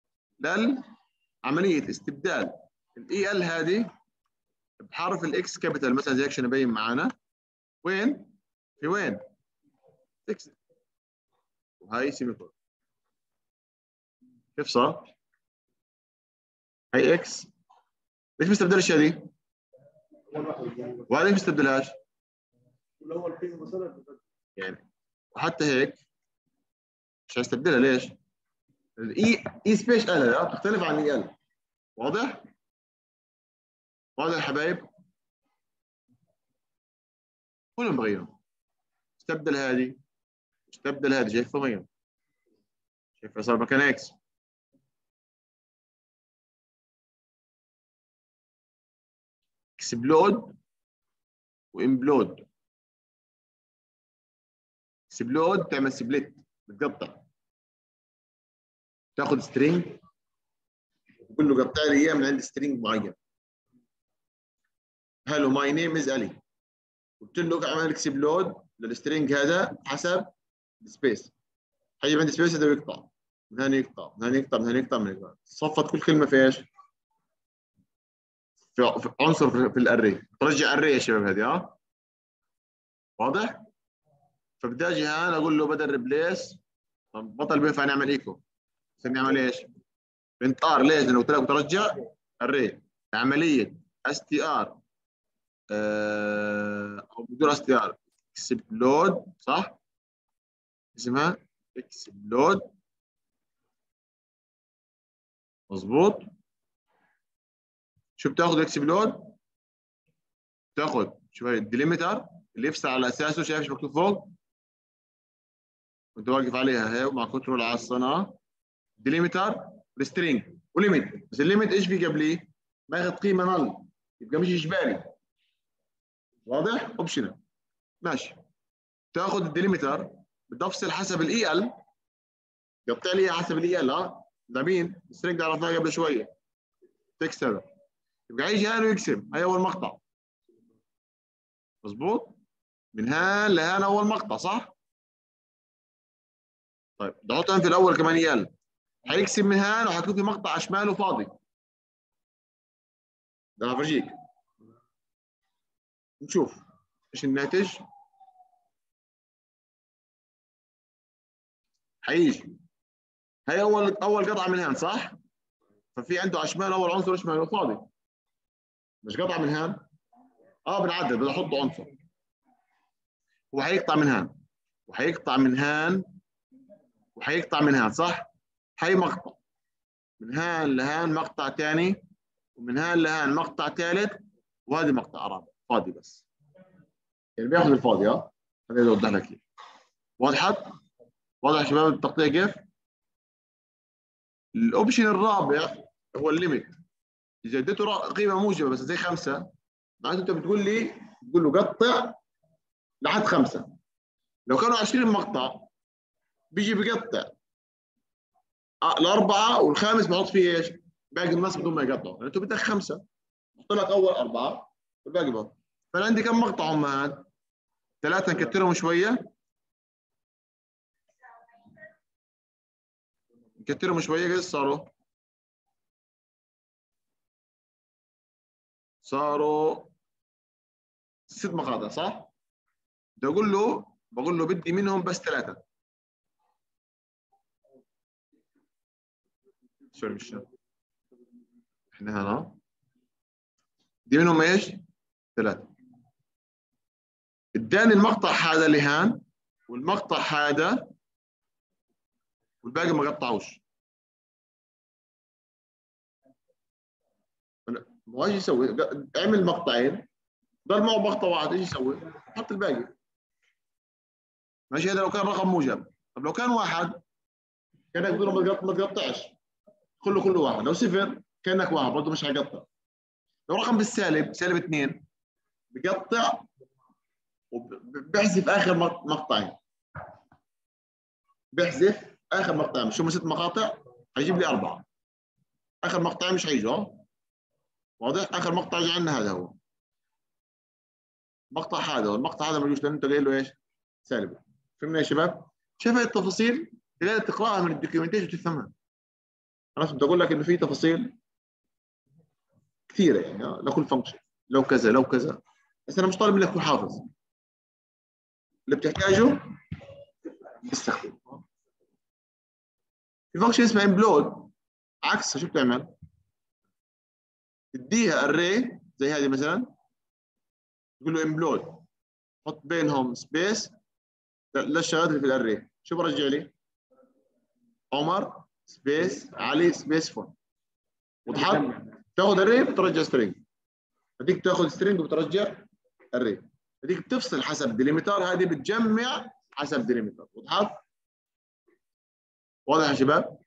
للعمليه استبدال الاي ال هذه بحرف الاكس كابيتال مثلا زي عشان يبين معانا وين؟ في وين؟ 6 وهي سيمي كولون. كيف صار؟ هي اكس ليش ما استبدلش هذه؟ وهذه ليش ما استبدلهاش؟ الاول فيه مثلا يعني وحتى هيك مش هستبدلها. ليش؟ الاي سبيش ال بتختلف عن الاي ال. واضح؟ واضح يا حبايب؟ كلهم بغيرهم. استبدل هذه استبدل هذه. شايفهم هي؟ شايفها صار مكان اكس. اكسبلود وامبلود. اكسبلود تعمل سبليت بتقطع. تاخذ سترينج تقول له قطع لي اياه من عند سترينج معين. هلو ماي نيم از الي. قلت له اعمل اكسبلود للسترينج هذا حسب السبيس. حيجي عند سبيس هذا ويقطع من هنا يقطع من هنا يقطع من هنا يقطع من هنا. صفت كل كلمه في ايش؟ في عنصر في الاري. ترجع اري يا شباب هذه. واضح؟ فبدي اجي هان اقول له بدل ريبليس، بطل بينفع نعمل ايكو، بس نعمل ايش؟ بنت ار. ليش؟ لانه قلت لك بترجع الري. عمليه اس تي ار او بدون اس تي ار اكسبلود، صح؟ اسمها اكسبلود، مظبوط. شو بتاخذ اكسبلود؟ بتاخذ شوف الديليمتر اللي يفصل على اساسه، شايف ايش مكتوب فوق؟ كنت واقف عليها هي مع كنترول على الصناعه، ديليمتر ريسترينج وليميت. بس الليميت ايش في قبليه؟ باخذ قيمه نل، يبقى مش اجباري. واضح؟ اوبشنال. ماشي. تاخذ الديليمتر بدي افصل حسب الاي ال، قطع لي حسب الاي ال. ده مين؟ السترينج عرفناه قبل شويه، تكست هذا. يبقى يجي هان ويقسم، هي اول مقطع، مظبوط. من هان لهان اول مقطع، صح؟ طيب بدي احط هان في الاول كمان اي ال، حيقسم من هان وحيكون في مقطع على شماله فاضي. ده هفرجيك، نشوف ايش الناتج. حيجي هي اول قطعه من هان، صح؟ ففي عنده على شمال اول عنصر شماله فاضي، مش قطعه من هان. بنعدل، بدي احط عنصر. هو حيقطع من هان وحيقطع من هان وحيقطع من هان، صح؟ هي مقطع من هان لهان، مقطع ثاني، ومن هان لهان مقطع ثالث، وهذه مقطع رابع فاضي بس. يعني بياخذ الفاضي. هذا اللي اوضح لك اياه. وضحت؟ واضح يا شباب التغطيه كيف؟ الاوبشن الرابع هو الليميت. اذا اديته قيمه موجبه بس زي 5، معناته انت بتقول له قطع لحد 5. لو كانوا 20 مقطع بيجي بقطع الاربعه والخامس بحط فيه ايش؟ باقي الناس بدون ما يقطعوا، يعني انت بدك 5، بحط لك اول 4 والباقي بحط. فانا عندي كم مقطع هم هاد؟ 3. نكترهم شويه، نكترهم شويه. قد صاروا 6 مقاطع، صح؟ بدي بقول له بدي منهم بس 3. سوري مش احنا هنا دي منهم ايش؟ 3. اداني المقطع هذا لهان والمقطع هذا والباقي ما قطعوش. ما ايش يسوي؟ اعمل مقطعين، ضل معه مقطع واحد، ايش يسوي؟ حط الباقي. ماشي. هذا لو كان رقم موجب. طب لو كان واحد كانك تقول ما تقطعش، كله واحد. لو 0 كانك واحد برضه مش هيقطع. لو رقم بالسالب، سالب 2، بقطع وبحذف اخر مقطعين. بحذف اخر مقطعين. شو 6 مقاطع هيجيب لي 4. اخر مقطعين مش هيجوا. واضح؟ اخر مقطع جاي عندنا هذا هو المقطع هذا، والمقطع هذا ما يجوش لان انت قايل له ايش؟ سالب. فهمنا يا شباب؟ شايف هاي التفاصيل تقدر تقراها من الدوكيومنتيشن وتفهمها. انا بدي اقول لك انه في تفاصيل كثيره يعني لكل فانكشن، لو كذا لو كذا. بس انا مش طالب منك تكون حافظ، اللي بتحتاجه استخدمه. في فانكشن اسمها امبلود، عكسها. شو بتعمل؟ تديها اري زي هذه مثلا، تقول له امبلود، حط بينهم سبيس للشغلات اللي في الاري. شو برجع لي؟ عمر سبيس علي سبيس فون. وتحط تاخذ اري بترجع سترينج، هذيك بتاخذ سترينج وبترجع اري، هذيك بتفصل حسب ديليمتر، هذه بتجمع حسب ديليمتر. وتحط. واضح يا شباب؟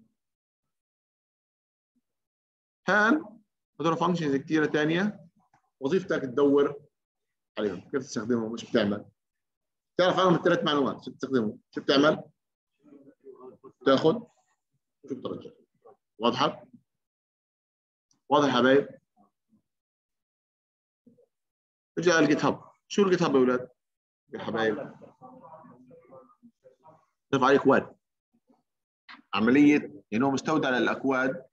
هان هذول فانكشنز كثيره ثانيه وظيفتك تدور عليهم كيف تستخدمهم وش بتعمل. تعرف عنهم ال3 معلومات. شو بتستخدمهم؟ شو بتعمل؟ بتاخذ شو بترجع. واضحه؟ واضح يا حبايب؟ رجع الجيت هاب. شو الجيت هاب يا اولاد؟ يا حبايب ضيف عليه اكواد، عمليه يعني هو مستودع للاكواد،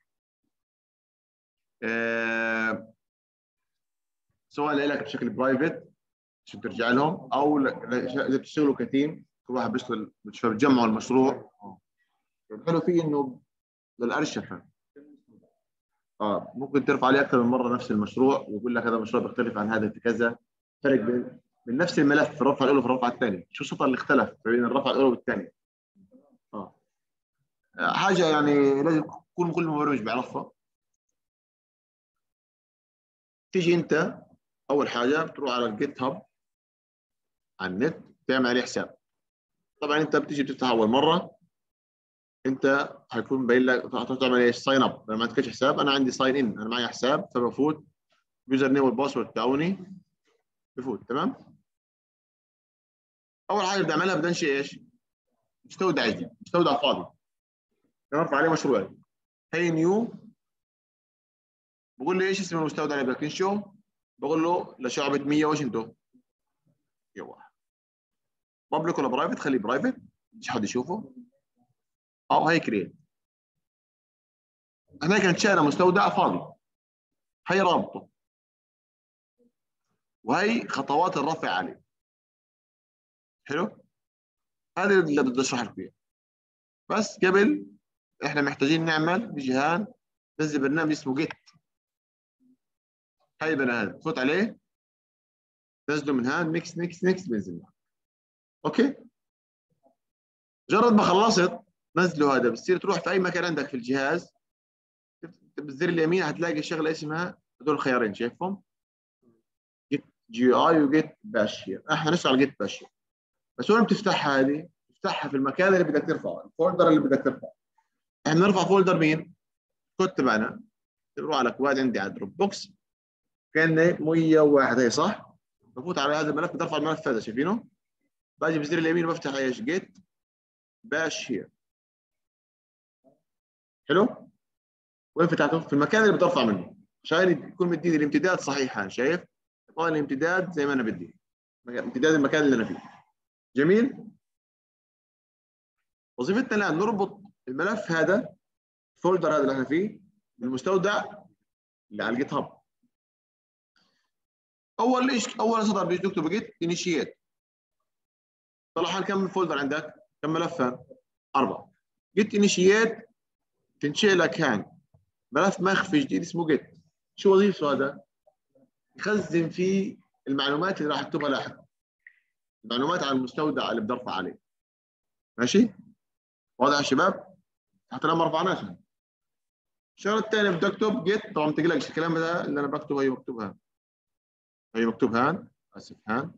سواء لك بشكل برايفت، عشان ترجع لهم، او اذا بتشتغلوا كتيم كل واحد بيشتغل بتجمعوا المشروع. الحلو فيه انه للارشفه ممكن ترفع عليه اكثر من مره نفس المشروع ويقول لك هذا المشروع بيختلف عن هذا في كذا، فرق بين نفس الملف في الرفعه الاولى وفي الرفعه الثانيه، شو السطر اللي اختلف بين الرفعه الاولى والثانيه. حاجه يعني لازم يكون كل مبرمج بيعرفها. تيجي انت اول حاجه بتروح على الجيت هاب على النت تعمل عليه حساب. طبعا انت بتيجي بتفتح اول مره، انت هيكون باين لك تعمل ايش؟ ساين اب. لما ما عندكش حساب، انا عندي ساين ان، انا معي حساب فبفوت يوزر نيم والباسورد تاعوني بفوت. تمام. اول حاجه بدي اعملها بدي انشئ ايش؟ مستودع جديد، مستودع فاضي نرفع عليه مشروع. هي نيو، بقول لي ايش اسم المستودع اللي بدك تنشئه؟ بقول له لشعبة 100 وايش انتو؟ واحد. بابليك ولا برايفت؟ خليه برايفت مش حد يشوفه. هي كريت. هناك انشأنا مستودع فاضي، هي رابطه وهي خطوات الرفع عليه. حلو؟ هذه اللي بدي اشرح لك فيها. بس قبل احنا محتاجين نعمل بجهان ننزل برنامج اسمه جيت. هاي هذا فوت عليه نزله من هان نكس نكس نكس بينزل. اوكي. مجرد ما خلصت نزله هذا بتصير تروح في اي مكان عندك في الجهاز بالزر اليمين هتلاقي شغله اسمها هذول الخيارين شايفهم؟ جيت جي اي وجيت باشير. احنا نشتغل على جيت باشير. بس وين بتفتحها هذه؟ تفتحها في المكان اللي بدك ترفعه، الفولدر اللي بدك ترفعه. احنا بنرفع فولدر مين؟ كود تبعنا. تروح على كواد عندي على دروب بوكس كان 101 هي صح؟ بفوت على هذا الملف بدي ارفع الملف هذا شايفينه؟ باجي بزر اليمين وبفتح ايش؟ جيت باشير. حلو؟ وين فتحته؟ في المكان اللي بدي ارفع منه عشان يكون مديني الامتداد صحيحا. شايف؟ طبعا الامتداد زي ما انا بدي، امتداد المكان اللي انا فيه. جميل؟ وظيفتنا الان نربط الملف هذا الفولدر هذا اللي احنا فيه بالمستودع اللي على الجيت هاب. اول سطر بيجي تكتب جيت انيشيت. طلع حال كم فولدر عندك؟ كم ملفا؟ 4. جيت انيشيت تنشئ لك هان ملف مخفي جديد اسمه جيت. شو وظيفته هذا؟ يخزن فيه المعلومات اللي راح اكتبها لاحقا، المعلومات عن المستودع اللي بدي ارفع عليه. ماشي؟ واضح يا شباب؟ حتى لو ما رفعناش. الشغله الثانيه بدي اكتب جيت. طبعا ما تقلقش الكلام ده اللي انا بكتبه هي مكتوب هان. هي مكتوب هان، اسف هان.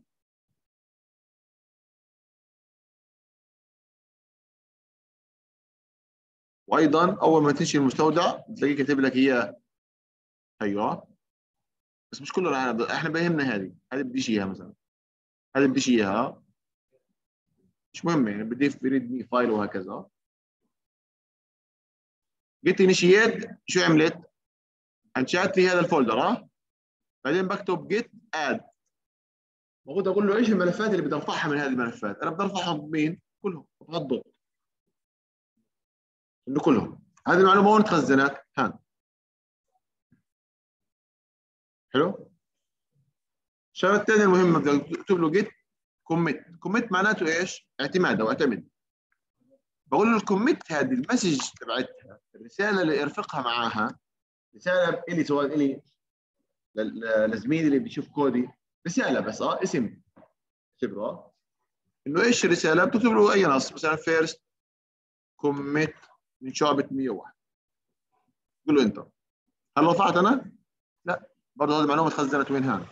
وايضا اول ما تنشئ المستودع تلاقيه كاتب لك اياه. ايوه بس مش كله. احنا بيهمنا هذه بديش اياها مثلا، هذه بديش اياها مش مهم يعني بدي في ريد مي فايل وهكذا. جيت انيشيت شو عملت؟ انشات لي هذا الفولدر. بعدين بكتب جيت اد. المفروض اقول له ايش الملفات اللي بدي ارفعها من هذه الملفات. انا بدي ارفعهم بمين؟ كلهم بضغط انه كلهم. هذه المعلومه وين تخزنت؟ هان. حلو. الشغله الثانيه المهمه بدك تكتب له جيت كوميت. كوميت معناته ايش؟ اعتماد او اعتمد. بقول له الكوميت هذه المسج تبعتها، الرساله اللي ارفقها معاها، رساله الي سواء الي لزميلي اللي بيشوف كودي، رساله بس اسم اعتبره انه ايش الرساله؟ بتكتب له اي نص مثلا فيرست كوميت من شعبة 101. قول له انتر. هل رفعت انا؟ لا، برضه هذه المعلومه تخزنت وين هان؟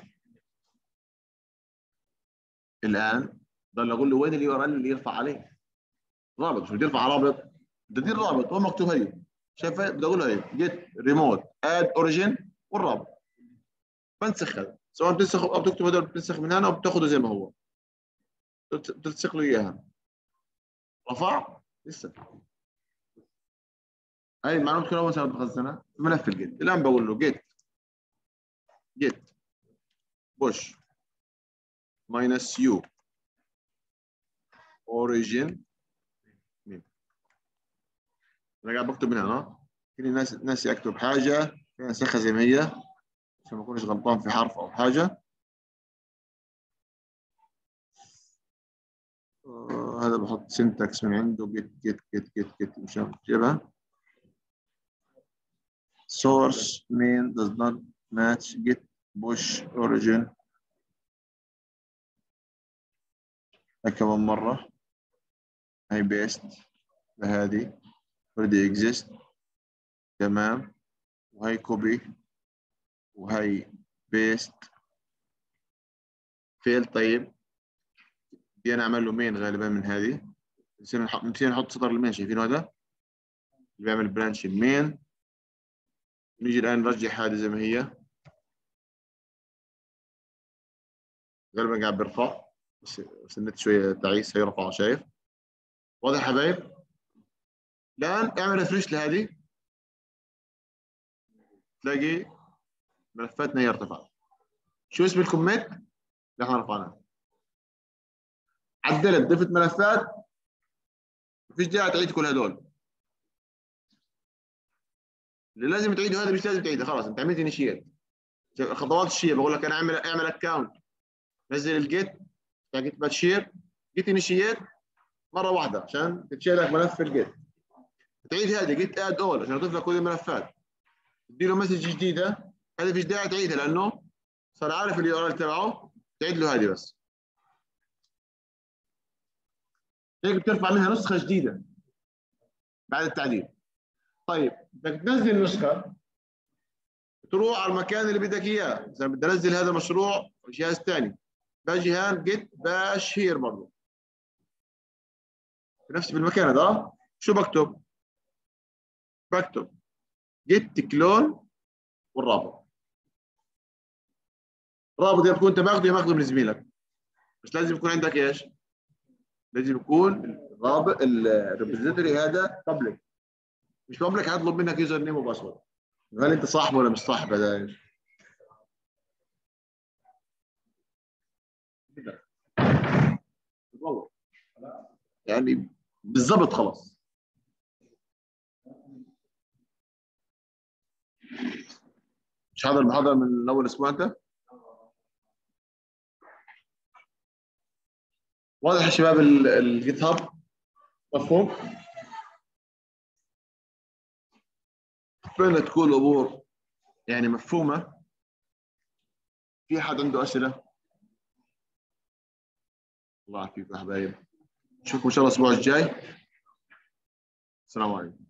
الان ضل اقول له وين اليو ار ال اللي يرفع عليه؟ رابط. مش بدي ارفع رابط، بدي ادير رابط وين مكتوب هي. شايف؟ بدي اقول له هي جيت ريموت اد اوريجن والرابط. بنسخ هذا سواء بتنسخ او بتكتب هذول بتنسخ من هنا او بتاخذه زي ما هو بتلصق له اياها. رفع لسه. هاي المعلومات كلها وين صارت مخزنه؟ في ملف الجيت. الان بقول له جيت بوش ماينس يو اوريجن مين. انا قاعد بكتب من هنا كل ناسي اكتب حاجه انسخها زي ما هي عشان ما اكونش غلطان في حرف او حاجه. هذا بحط syntax من عنده get مش جيبها. source main does not match get push origin. هاي كمان مرة. هاي paste لهذه already exist. تمام. وهي copy وهي paste. fail. طيب دي انا اعمل له مين غالبا من هذه. نسينا نحط سطر المين. شايفين هذا اللي بيعمل برانش المين. نيجي الان نرجع هذه زي ما هي. غالبا قاعد بيرفع بس النت شويه تعيس. هيرفع. شايف واضح يا حبايب؟ الان اعمل ريفريش لهذه تلاقي ملفاتنا هي ارتفعت. شو اسم الكوميت اللي احنا رفعناه؟ عدلت ضفت ملفات. مفيش داعي تعيد كل هدول. اللي لازم تعيده هذا مش لازم تعيده. خلاص انت عملت انيشيت. خطوات الشير بقول لك انا اعمل اكونت. نزل الجيت بتاع جيت باتشير. جيت انيشيت مره واحده عشان تتشيل لك ملف في الجيت. تعيد هذه جيت اد اول عشان اضيف لك كل الملفات. تدي له مسج جديده. هذه فيش داعي تعيدها لانه صار عارف اليو ار ال تبعه. تعيد له هذه بس. هيك بترفع منها نسخه جديده بعد التعديل. طيب بدك تنزل نسخه تروح على المكان اللي بدك اياه. اذا بدي انزل هذا المشروع جهاز ثاني باجي هان جيت باش هير برضه بنفس المكان هذا. شو بكتب؟ بكتب جيت كلون والرابط. الرابط اللي بتكون انت ماخذه من زميلك. بس لازم يكون عندك ايش؟ لازم يكون الرابط الريبوزيتوري هذا بابليك. مش بابليك هطلب منك يوزر نيم وباسورد. هل انت صاحبه ولا مش صاحبه؟ ده والله يعني بالضبط. خلاص مش حاضر المحاضره من اول اسبوع انت؟ واضح يا شباب الجيت هاب؟ مفهوم؟ اتمنى تكون الامور يعني مفهومه. في حد عنده اسئله؟ الله يعافيكم يا حبايب. نشوفكم ان شاء الله الاسبوع الجاي. السلام عليكم.